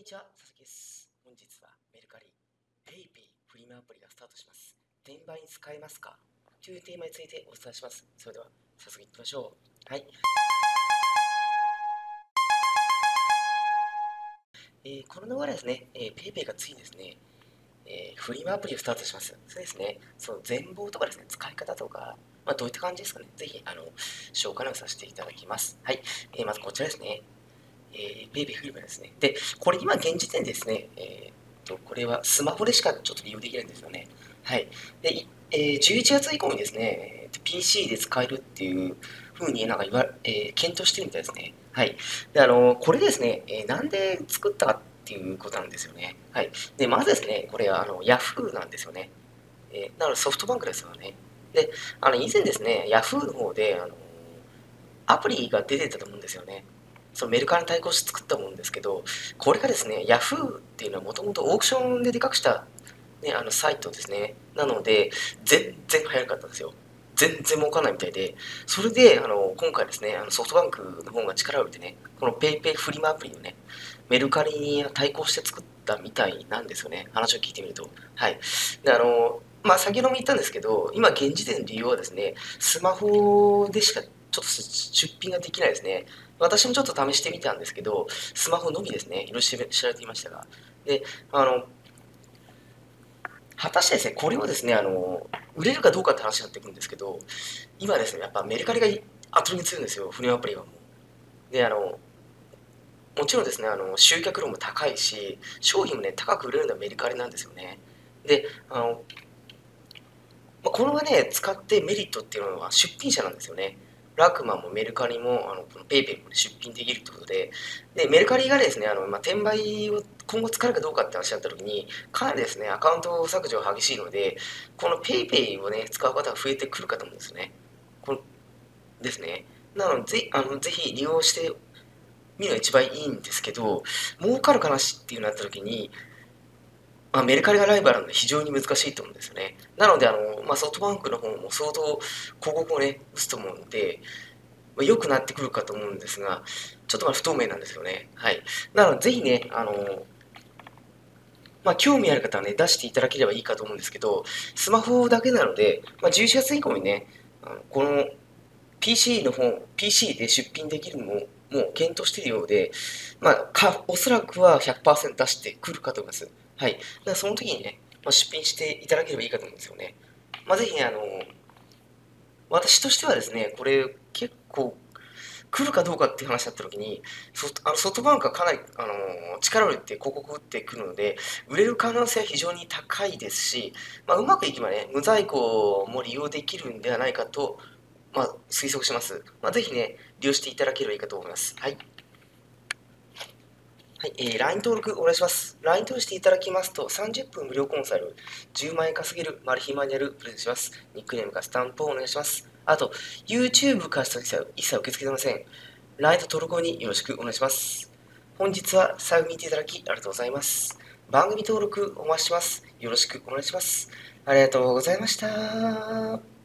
ちは、佐々木です。本日はメルカリ、ペイペイフリマアプリがスタートします。転売に使えますかというテーマについてお伝えします。それでは、早速いきましょう。はい。この流れですね、ペイペイがついにですね、フリマアプリをスタートします。そうですね、その全貌とかですね、使い方とか、どういった感じですかね。ぜひ、紹介をさせていただきます。はい。まずこちらですね。ペイペイフリマですね。で、これ今現時点でですね、これはスマホでしかちょっと利用できないんですよね。はい。で、11月以降にですね、PC で使えるっていうふうになんか検討してるみたいですね。はい。で、これですね、なんで作ったかっていうことなんですよね。はい。で、まずですね、これはYahoo なんですよね。なのでソフトバンクですよね。で、以前ですね、Yahoo の方で、アプリが出てたと思うんですよね。そのメルカリに対抗して作ったもんですけど、これがですね、Yahoo っていうのはもともとオークションででかくした、ね、サイトですね。なので、全然流行らなかったんですよ。全然儲かんないみたいで、それで今回ですね、ソフトバンクの方が力を入れてね、この PayPay フリマアプリをね、メルカリに対抗して作ったみたいなんですよね、話を聞いてみると。はい。で、先ほども言ったんですけど、今現時点の理由はですね、スマホでしかちょっと出品ができないですね。私もちょっと試してみたんですけど、スマホのみですね、いろいろ知られていましたが。で、果たしてですね、これをですね、売れるかどうかって話になってくるんですけど、今ですね、やっぱメルカリが圧倒的に強いんですよ、フリマアプリはもう。で、もちろんですね、集客量も高いし、商品もね、高く売れるのはメルカリなんですよね。で、これはね、使ってメリットっていうのは出品者なんですよね。ラクマもメルカリも、このペイペイも、ね、出品できるってことで、で、メルカリがですね、転売を今後使えるかどうかって話になった時に、かなりですね、アカウント削除が激しいので、このペイペイをね、使う方が増えてくるかと思うんですね。このですね。なので、ぜひ利用してみるのが一番いいんですけど、儲かる話っていうのになった時に、メルカリがライバルなので非常に難しいと思うんですよね。なので、ソフトバンクの方も相当広告をね、打つと思うので、良くなってくるかと思うんですが、ちょっと不透明なんですよね。はい。なので、ぜひね、興味ある方はね、出していただければいいかと思うんですけど、スマホだけなので、11月以降にね、この PC で出品できるのも、もう検討しているようで、おそらくは100%出してくるかと思います。はい。だからその時にね、出品していただければいいかと思うんですよね。ぜひね、私としてはですね、これ結構来るかどうかっていう話だった時に、ソフトバンクはかなり、力を入れて広告を打ってくるので、売れる可能性は非常に高いですし、うまくいけばね、無在庫も利用できるんではないかと、推測します。ぜひね、利用していただければいいかと思います。はい。はい、LINE 登録お願いします。LINE 登録していただきますと、30分無料コンサル、10万円稼げるマル秘マニュアルプレゼントします。ニックネームかスタンプをお願いします。あと、YouTube から一切受け付けていません。LINE と登録後によろしくお願いします。本日は最後に見ていただきありがとうございます。番組登録お待ちしてます。よろしくお願いします。ありがとうございました。